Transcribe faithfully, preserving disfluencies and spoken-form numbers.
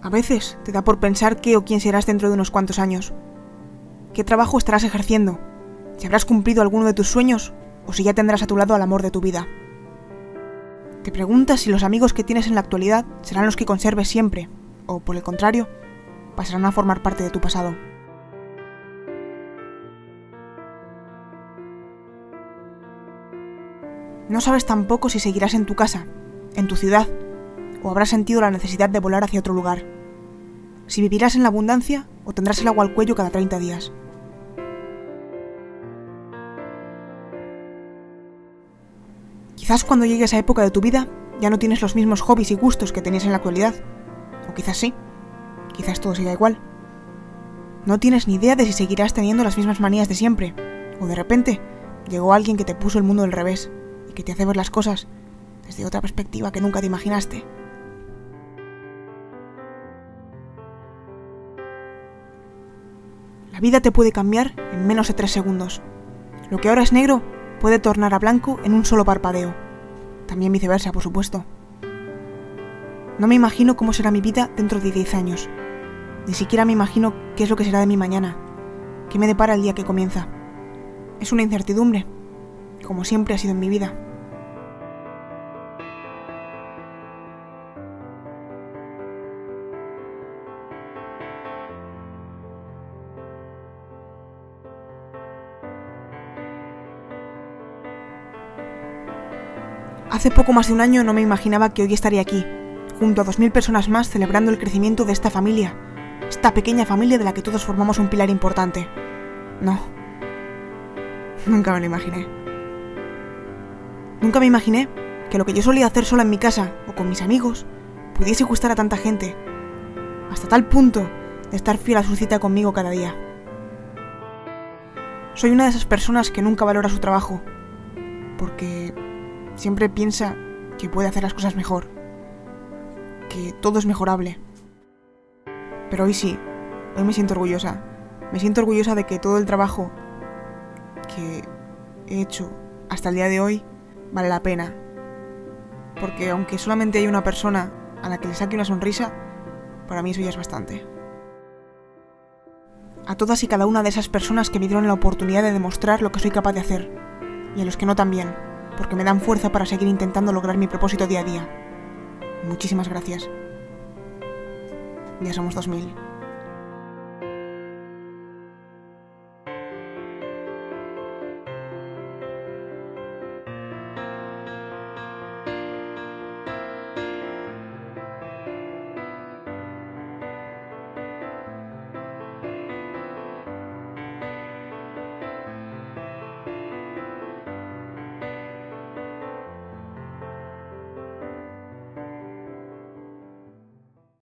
A veces te da por pensar qué o quién serás dentro de unos cuantos años. ¿Qué trabajo estarás ejerciendo? ¿Si habrás cumplido alguno de tus sueños o si ya tendrás a tu lado al amor de tu vida? Te preguntas si los amigos que tienes en la actualidad serán los que conserves siempre, o por el contrario, pasarán a formar parte de tu pasado. No sabes tampoco si seguirás en tu casa, en tu ciudad, o habrás sentido la necesidad de volar hacia otro lugar. Si vivirás en la abundancia o tendrás el agua al cuello cada treinta días. Quizás cuando llegue esa época de tu vida ya no tienes los mismos hobbies y gustos que tenías en la actualidad. O quizás sí. Quizás todo siga igual. No tienes ni idea de si seguirás teniendo las mismas manías de siempre. O de repente llegó alguien que te puso el mundo del revés y que te hace ver las cosas desde otra perspectiva que nunca te imaginaste. La vida te puede cambiar en menos de tres segundos. Lo que ahora es negro puede tornar a blanco en un solo parpadeo. También viceversa, por supuesto. No me imagino cómo será mi vida dentro de diez años. Ni siquiera me imagino qué es lo que será de mi mañana. ¿Qué me depara el día que comienza? Es una incertidumbre, como siempre ha sido en mi vida. Hace poco más de un año no me imaginaba que hoy estaría aquí, junto a dos mil personas más celebrando el crecimiento de esta familia, esta pequeña familia de la que todos formamos un pilar importante. No, nunca me lo imaginé. Nunca me imaginé que lo que yo solía hacer sola en mi casa o con mis amigos pudiese gustar a tanta gente, hasta tal punto de estar fiel a su cita conmigo cada día. Soy una de esas personas que nunca valora su trabajo, porque siempre piensa que puede hacer las cosas mejor, que todo es mejorable. Pero hoy sí, hoy me siento orgullosa. Me siento orgullosa de que todo el trabajo que he hecho hasta el día de hoy vale la pena. Porque aunque solamente hay una persona a la que le saque una sonrisa, para mí eso ya es bastante. A todas y cada una de esas personas que me dieron la oportunidad de demostrar lo que soy capaz de hacer, y a los que no también, porque me dan fuerza para seguir intentando lograr mi propósito día a día. Muchísimas gracias. Ya somos dos mil.